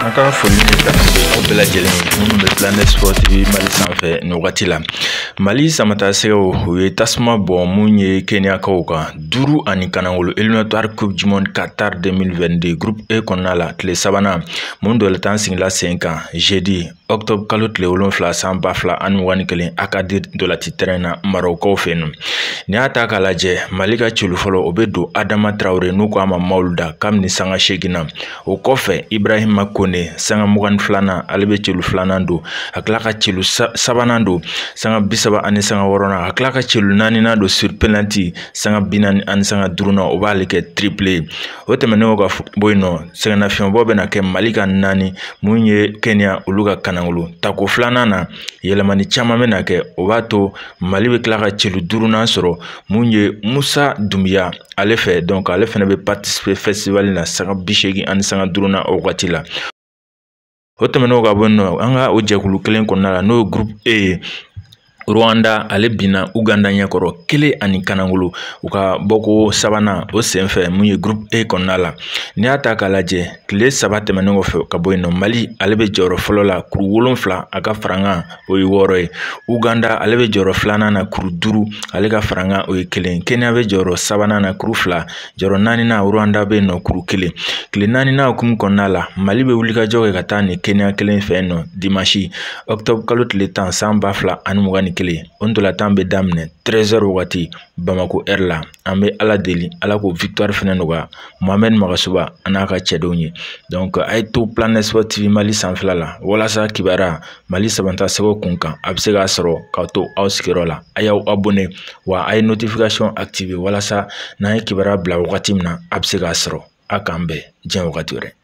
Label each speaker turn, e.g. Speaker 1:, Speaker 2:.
Speaker 1: Aka foli ni tanbe aw bɛɛ lajɛlen minnu bɛ Planet Sport TV Mali sanfɛ nin wagati la. Mali samatasew u ye tasuma bɔ mun ye Kenyakaw kan 5 ani kanangolo éliminatoire Coupe du Monde Qatar 2022 groupe E kɔnɔna la tile sabanan mun dɔlatan sigila sen kan jeudi octobre kalo tile 7 san 2021 Akadir dolati terrain na Marocaw fɛ yen. Ni y'a ta k'a lajɛ Mali ka celu fɔlɔ o bɛ don Adama Traoré n'u ko a ma Mawuluda kabini sanga 8 na. O kɔfɛ Ibrahima Kone sanga 22nan ale bɛ celu 2nan don, a tila ka celu 3nan don sanga 30 ani sanga 6nan, a tila ka celu 4nan don sur penalty sanga 40 ani sanga 5nan o b'ale kɛ triplé. O tɛmɛnen ka bɔ yen nɔ sɛgɛnnafiɲɛbɔ bɛna kɛ Mali ka 4 mun ye Kenya olu ka kanangolo. Tako 2nan na yɛlɛmani caman bɛna kɛ o b'a to Mali bɛ tila ka celu 5nan sɔrɔ mun ye Musa Dumbuya ale fɛ, donc ale fɛnɛ bɛ participer festival na sanga 80 ani sanga 5nan o wagati la. O tɛmɛnen ka bɔ yen nɔ an ka o jɛkulu kelen kɔnɔna la n'o ye groupe E. Rwanda ale bina Uganda ɲɛkɔrɔ 1 ani kanangolo u ka bɔko sabanan o senfɛ mun ye groupe E kɔnɔna la. Ni y'a ta k'a lajɛ tile 3 tɛmɛnen kɔfɛ ka bɔ yen nɔ Mali ale bɛ jɔyɔrɔ fɔlɔ la kuru 7 a ka farankan o ye 6 ye. Uganda ale bɛ jɔyɔrɔ 2nan na kuru 5 ale ka farankan o ye 1. Kenya bɛ jɔyɔrɔ 3nan na kuru 2, jɔyɔrɔ 4nan Rwanda bɛ nɔ kuru 1. Tile 4nan hukumu kɔnɔna la Mali bɛ wulikajɔ kɛ ka taa ni Kenya kelen fɛ nɔ dimanche octobre kalo tile 10 san 2021. On ndolantan bɛ daminɛ 13h wagati Bamako heure la. An bɛ Ala deli Ala ko victoire fɛnɛ nɔgɔya Mohamed Magasuba an'a ka cɛdenw ye. Donc a ye to Planet Sport TV Mali sanfɛla la walasa kibaruya Mali sabantasɛgɛw kun kan a bɛ se k'a sɔrɔ k'aw to aw sigiyɔrɔ la. A y'aw abonné wa a ye notification activer walasa n'an ye kibaruya bila wagati min na a bɛ se k'a sɔrɔ a k'an bɛn diɲɛ wagati wɛrɛ.